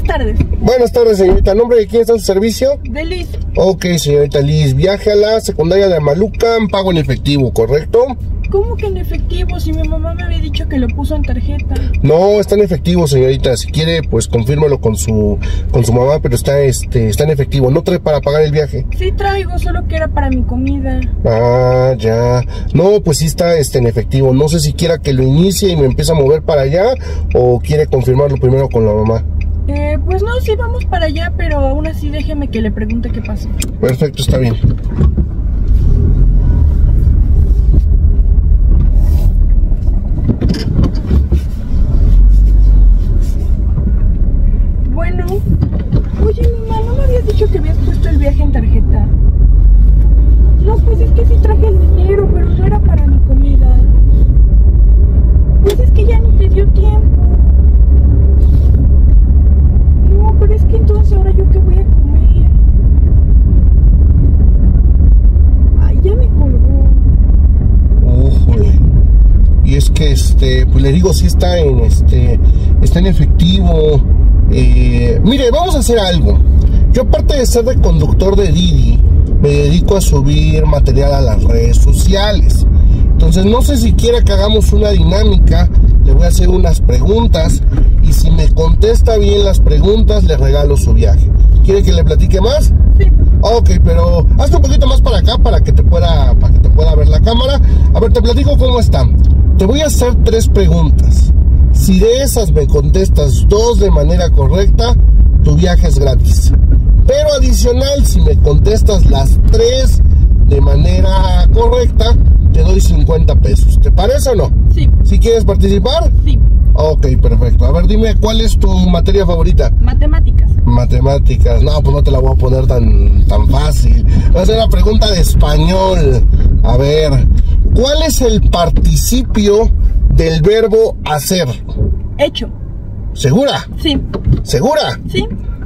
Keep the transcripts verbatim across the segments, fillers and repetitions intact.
tardes. Buenas tardes, señorita. ¿A nombre de quién está su servicio? De Liz. Ok, señorita Liz. Viaje a la secundaria de Amalucan, pago en efectivo, ¿correcto? ¿Cómo que en efectivo? Si mi mamá me había dicho que lo puso en tarjeta. No, está en efectivo, señorita. Si quiere, pues confírmelo con su con su mamá, pero está este está en efectivo. ¿No trae para pagar el viaje? Sí traigo, solo que era para mi comida. Ah, ya. No, pues sí está este en efectivo. No sé si quiera que lo inicie y me empiece a mover para allá o quiere confirmarlo primero con la mamá. Eh, pues no, sí vamos para allá, pero aún así déjeme que le pregunte qué pasó. Perfecto, está bien. Bueno, oye, mamá, ¿no me habías dicho que habías puesto el viaje en tarjeta? No, pues es que sí traje el dinero, pero no era para mi comida. Pues es que ya ni te dio tiempo. No, pero es que entonces ahora yo qué voy a comer. Ay, ya me colgó. Ujole. Y es que este, pues le digo, sí está en este, está en efectivo. Eh, mire, vamos a hacer algo. Yo, aparte de ser de conductor de Didi, me dedico a subir material a las redes sociales. Entonces no sé si quiere que hagamos una dinámica. Le voy a hacer unas preguntas y si me contesta bien las preguntas, le regalo su viaje. ¿Quiere que le platique más? Sí. Ok, pero hazte un poquito más para acá para que te pueda, para que te pueda ver la cámara. A ver, te platico cómo está. Te voy a hacer tres preguntas. Si de esas me contestas dos de manera correcta, tu viaje es gratis. Pero adicional, si me contestas las tres de manera correcta, te doy cincuenta pesos. ¿Te parece o no? Sí. ¿Sí quieres participar? Sí. Ok, perfecto. A ver, dime, ¿cuál es tu materia favorita? Matemáticas. Matemáticas. No, pues no te la voy a poner tan, tan fácil. Va a ser una pregunta de español. A ver, ¿cuál es el participio del verbo hacer? Hecho. ¿Segura? Sí. ¿Segura? Sí.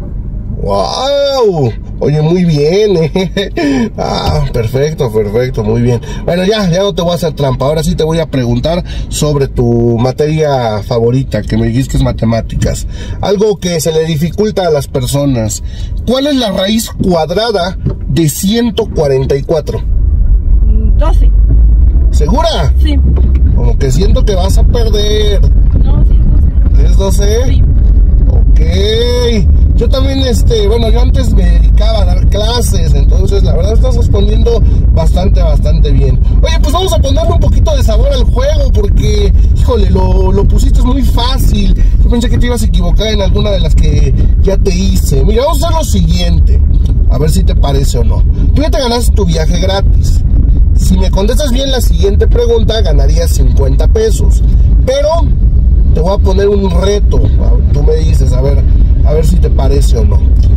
¡Wow! Oye, muy bien, ¿eh? Ah, perfecto, perfecto, muy bien. Bueno, ya, ya no te voy a hacer trampa. Ahora sí te voy a preguntar sobre tu materia favorita, que me dijiste que es matemáticas. Algo que se le dificulta a las personas. ¿Cuál es la raíz cuadrada de ciento cuarenta y cuatro? doce. ¿Segura? Sí. Como que siento que vas a perder. No, sí es doce. ¿Es doce? Sí. Ok. Yo también, este, bueno, yo antes me dedicaba a dar clases, entonces la verdad estás respondiendo bastante, bastante bien. Oye, pues vamos a ponerle un poquito de sabor al juego porque, híjole, lo, lo pusiste muy fácil. Yo pensé que te ibas a equivocar en alguna de las que ya te hice. Mira, vamos a hacer lo siguiente, a ver si te parece o no. Tú ya te ganaste tu viaje gratis. Si me contestas bien la siguiente pregunta, ganarías cincuenta pesos. Pero te voy a poner un reto. Tú me dices, a ver, a ver si te parece o no.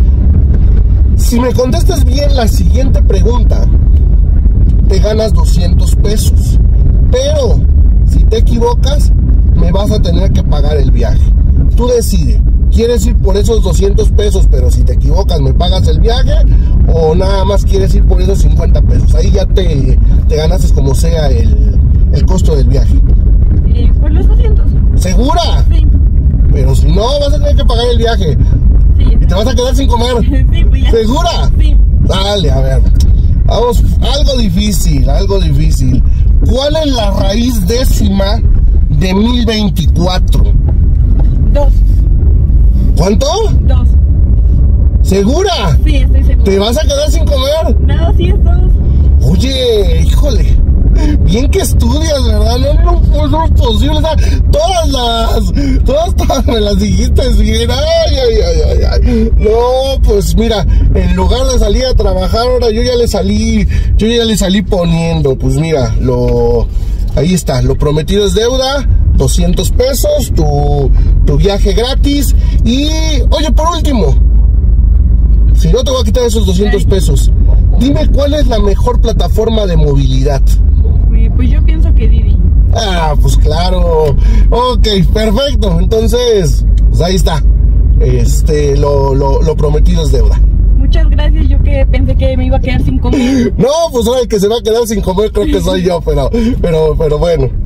Si me contestas bien la siguiente pregunta, te ganas doscientos pesos. Pero si te equivocas, me vas a tener que pagar el viaje. Tú decides. ¿Quieres ir por esos doscientos pesos, pero si te equivocas me pagas el viaje? ¿O nada más quieres ir por esos cincuenta pesos? Ahí ya te, te ganaste como sea el, el costo del viaje. Eh, por los doscientos. ¿Segura? Sí. Pero si no, vas a tener que pagar el viaje. Sí. Y te vas a quedar sin comer. Sí, pues ya. ¿Segura? Sí. Dale, a ver. Vamos, algo difícil, algo difícil. ¿Cuál es la raíz décima de mil veinticuatro? Dos. ¿Cuánto? Dos. ¿Segura? Sí, estoy segura. ¿Te vas a quedar sin comer? No, sí es dos. Oye, híjole, bien que estudias, ¿verdad? No, no, no, no es posible. O sea, todas las, todas, todas me las dijiste bien. Ay, ay, ay, ay, ay. No, pues mira, en lugar de salir a trabajar, ahora yo ya le salí, yo ya le salí poniendo. Pues mira, lo, ahí está, lo prometido es deuda. doscientos pesos, tu, tu viaje gratis. Y, oye, por último, si no te voy a quitar esos doscientos pesos, dime cuál es la mejor plataforma de movilidad. Pues yo pienso que Didi. Ah, pues claro. Ok, perfecto. Entonces, pues ahí está. Este, lo, lo, lo prometido es deuda. Muchas gracias, yo que pensé que me iba a quedar sin comer. No, pues el que se va a quedar sin comer creo que soy yo, pero, pero, pero bueno.